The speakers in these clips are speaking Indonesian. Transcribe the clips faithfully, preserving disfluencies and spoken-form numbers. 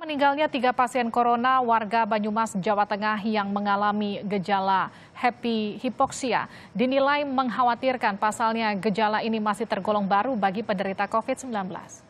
Meninggalnya tiga pasien corona warga Banyumas, Jawa Tengah yang mengalami gejala happy hipoksia dinilai mengkhawatirkan. Pasalnya gejala ini masih tergolong baru bagi penderita covid sembilan belas.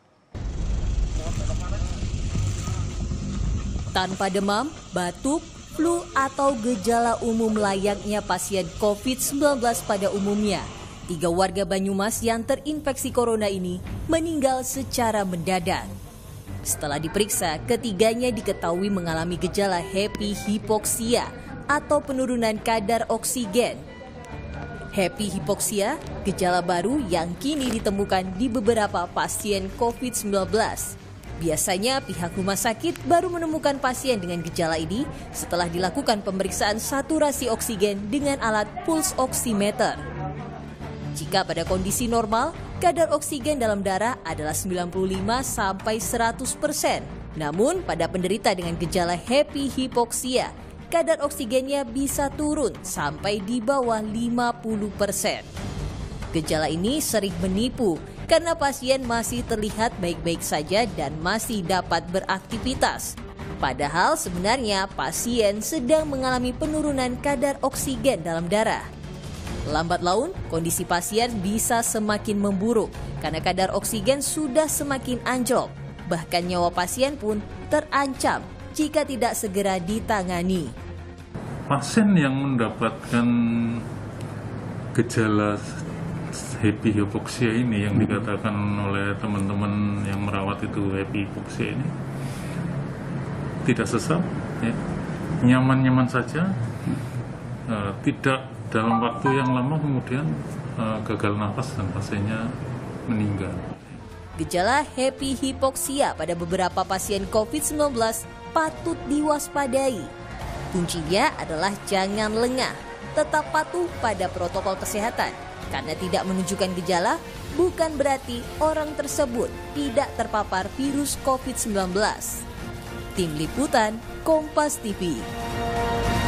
Tanpa demam, batuk, flu atau gejala umum layaknya pasien covid sembilan belas pada umumnya, tiga warga Banyumas yang terinfeksi corona ini meninggal secara mendadak. Setelah diperiksa, ketiganya diketahui mengalami gejala happy hipoksia atau penurunan kadar oksigen. Happy hipoksia, gejala baru yang kini ditemukan di beberapa pasien covid sembilan belas. Biasanya pihak rumah sakit baru menemukan pasien dengan gejala ini setelah dilakukan pemeriksaan saturasi oksigen dengan alat pulse oximeter. Jika pada kondisi normal, kadar oksigen dalam darah adalah sembilan puluh lima sampai seratus persen. Namun pada penderita dengan gejala happy hipoksia, kadar oksigennya bisa turun sampai di bawah lima puluh persen. Gejala ini sering menipu karena pasien masih terlihat baik-baik saja dan masih dapat beraktivitas. Padahal sebenarnya pasien sedang mengalami penurunan kadar oksigen dalam darah. Lambat laun, kondisi pasien bisa semakin memburuk karena kadar oksigen sudah semakin anjlok. Bahkan nyawa pasien pun terancam jika tidak segera ditangani. Pasien yang mendapatkan gejala happy hipoksia ini yang dikatakan oleh teman-teman yang merawat itu happy hipoksia ini tidak sesak, ya, nyaman-nyaman saja, uh, tidak dalam waktu yang lama kemudian uh, gagal nafas dan pasiennya meninggal. Gejala happy hipoksia pada beberapa pasien covid sembilan belas patut diwaspadai. Kuncinya adalah jangan lengah, tetap patuh pada protokol kesehatan. Karena tidak menunjukkan gejala, bukan berarti orang tersebut tidak terpapar virus covid sembilan belas. Tim Liputan, Kompas T V.